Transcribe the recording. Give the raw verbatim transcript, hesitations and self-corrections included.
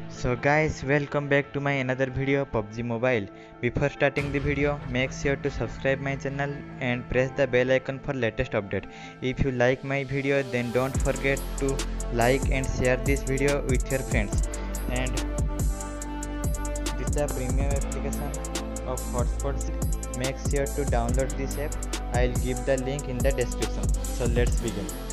So guys, welcome back to my another video Pubg Mobile. Before starting the video, make sure to subscribe my channel and press the bell icon for latest update. If you like my video, then don't forget to like and share this video with your friends. And this is the premium application of hotspots. Make sure to download this app. I'll give the link in the description. So let's begin.